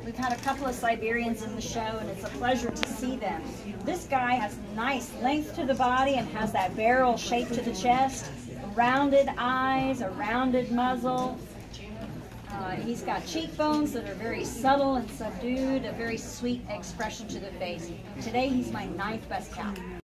We've had a couple of Siberians in the show, and it's a pleasure to see them. This guy has nice length to the body and has that barrel shape to the chest, rounded eyes, a rounded muzzle. He's got cheekbones that are very subtle and subdued, a very sweet expression to the face. Today, he's my 9th best cat.